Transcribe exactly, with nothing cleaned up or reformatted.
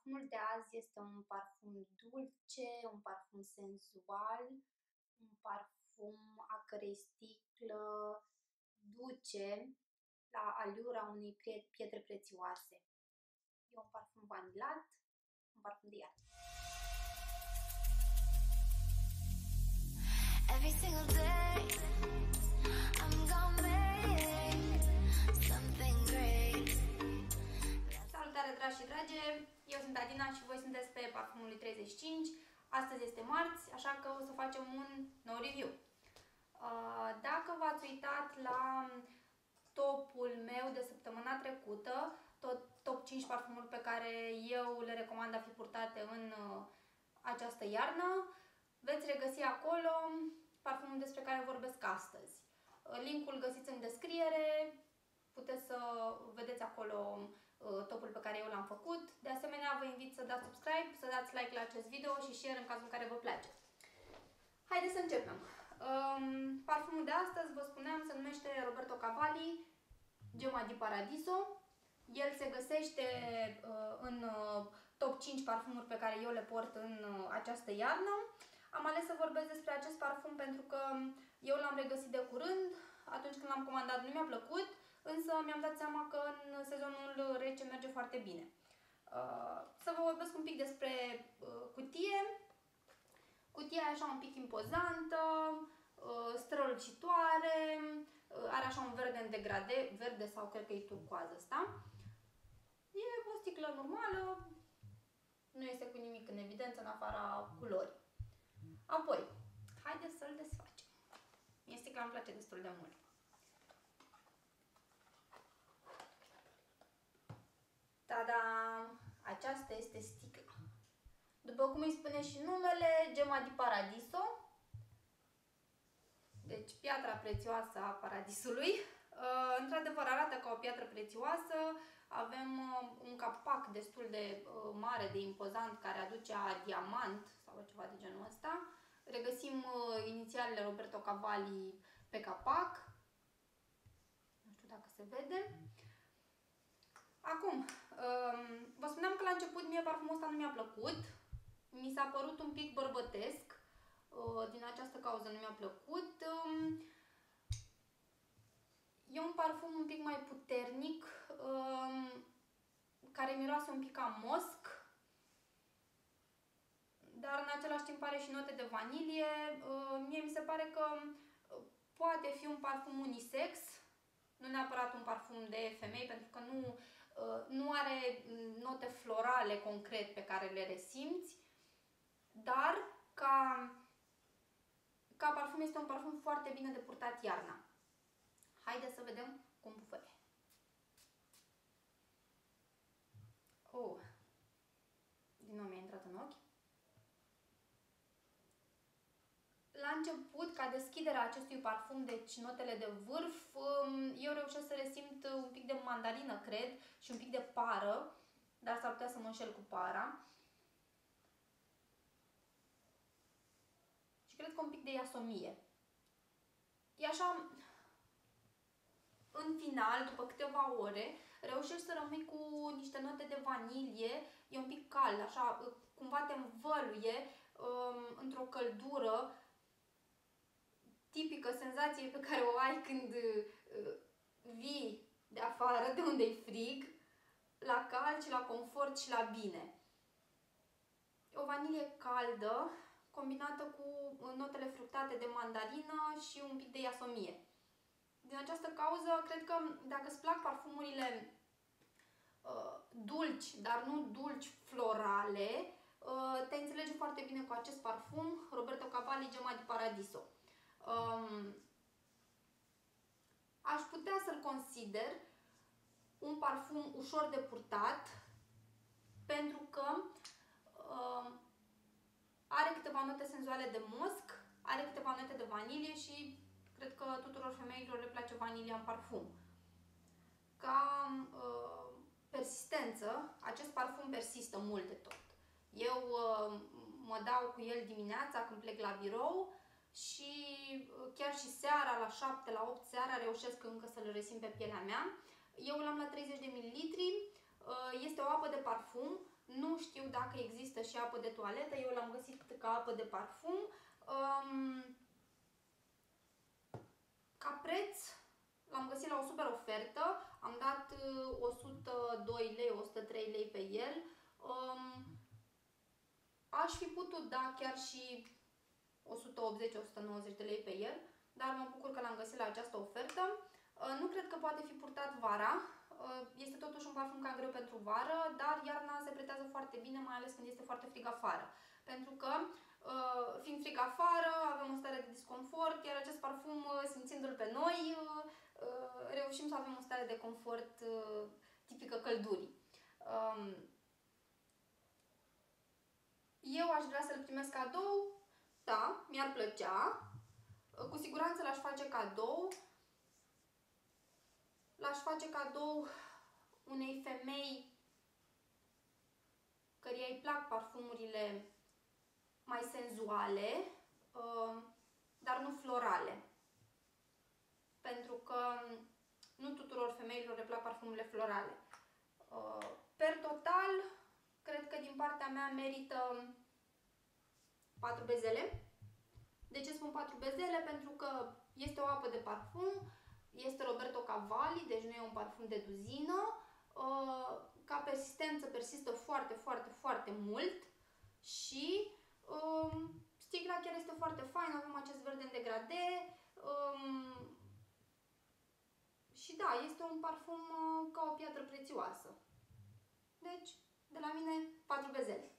Parfumul de azi este un parfum dulce, un parfum senzual, un parfum a cărei sticlă duce la alura unei pietre prețioase. E un parfum vanilat, un parfum de iarnă. Every single day I'm gonna make something great. Salutare dragi și drage, eu sunt Adina și voi sunteți pe Parfumul lui treizeci și cinci. Astăzi este marți, așa că o să facem un nou review. Dacă v-ați uitat la topul meu de săptămâna trecută, tot top cinci parfumuri pe care eu le recomand a fi purtate în această iarnă, veți regăsi acolo parfumul despre care vorbesc astăzi. Linkul găsiți în descriere, puteți să vedeți acolo topul pe care eu l-am făcut. De asemenea, vă invit să dați subscribe, să dați like la acest video și share în cazul în care vă place. Haideți să începem. Um, parfumul de astăzi, vă spuneam, se numește Roberto Cavalli Gemma di Paradiso. El se găsește uh, în uh, top cinci parfumuri pe care eu le port în uh, această iarnă. Am ales să vorbesc despre acest parfum pentru că eu l-am regăsit de curând. Atunci când l-am comandat nu mi-a plăcut, însă mi-am dat seama că în sezonul rece merge foarte bine. Uh, să vă vorbesc un pic despre uh, cutie. Cutia e așa un pic impozantă, uh, strălucitoare, uh, are așa un verde în degrade, verde sau cred că e turcoază asta. E o sticlă normală, nu este cu nimic în evidență în afara culorii. Apoi, haideți să-l desfacem. Mie sticla îmi place destul de mult. Tada! Aceasta este sticla. După cum îi spune și numele, Gemma di Paradiso. Deci piatra prețioasă a paradisului. Uh, Într-adevăr arată ca o piatră prețioasă. Avem uh, un capac destul de uh, mare, de impozant, care aduce a diamant sau ceva de genul ăsta. Regăsim uh, inițialele Roberto Cavalli pe capac. Nu știu dacă se vede. Acum, uh, vă spuneam că la început mie parfumul ăsta nu mi-a plăcut. Mi s-a părut un pic bărbătesc. Din această cauză nu mi-a plăcut. E un parfum un pic mai puternic, care miroase un pic a mosc, dar în același timp are și note de vanilie. Mie mi se pare că poate fi un parfum unisex, nu neapărat un parfum de femei, pentru că nu, nu are note florale concret pe care le resimți, dar ca Ca parfum este un parfum foarte bine de purtat iarna. Haideți să vedem cum pufăie. Oh, din nou mi-a intrat în ochi. La început, ca deschiderea acestui parfum, deci notele de vârf, eu reușesc să resimt un pic de mandarină, cred, și un pic de pară, dar s-ar putea să mă înșel cu para. Și cred că un pic de iasomie. E așa, în final, după câteva ore, reușești să rămâi cu niște note de vanilie, e un pic cald, așa, cumva te învăluie um, într-o căldură tipică senzație pe care o ai când uh, vii de afară, de unde e frig, la cald și la confort și la bine. O vanilie caldă, combinată cu notele fructate de mandarină și un pic de iasomie. Din această cauză, cred că dacă îți plac parfumurile uh, dulci, dar nu dulci florale, uh, te înțelege foarte bine cu acest parfum, Roberto Cavalli Gemma di Paradiso. Um, aș putea să-l consider un parfum ușor de purtat, pentru că uh, are câteva note senzuale de mosc, are câteva note de vanilie și cred că tuturor femeilor le place vanilia în parfum. Ca uh, persistență, acest parfum persistă mult de tot. Eu uh, mă dau cu el dimineața când plec la birou și uh, chiar și seara, la șapte, la opt seara, reușesc încă să-l resimt pe pielea mea. Eu l-am la treizeci de mililitri, uh, este o apă de parfum Nu știu dacă există și apă de toaletă, eu l-am găsit ca apă de parfum. Um, ca preț l-am găsit la o super ofertă, am dat o sută doi lei, o sută trei lei pe el. Um, aș fi putut da chiar și o sută optzeci - o sută nouăzeci de lei pe el, dar mă bucur că l-am găsit la această ofertă. Uh, nu cred că poate fi purtat vara, uh, este totuși un parfum cam greu pentru vară, dar iarna se pretează foarte bine, mai ales când este foarte frig afară. Pentru că, uh, fiind frig afară, avem o stare de disconfort, iar acest parfum, uh, simțindu-l pe noi, uh, uh, reușim să avem o stare de confort uh, tipică căldurii. Um, eu aș vrea să-l primesc cadou. Da, mi-ar plăcea, cu siguranță l-aș face cadou, l-aș face cadou unei femei căreia îi plac parfumurile mai senzuale, dar nu florale. Pentru că nu tuturor femeilor le plac parfumurile florale. Per total, cred că din partea mea merită patru bezele. De ce spun patru bezele? Pentru că este o apă de parfum, este Roberto Cavalli, deci nu e un parfum de duzină. Ca persistență persistă foarte, foarte, foarte mult și sticla chiar este foarte faină, avem acest verde în degrade. Și da, este un parfum ca o piatră prețioasă. Deci, de la mine, patru bezele.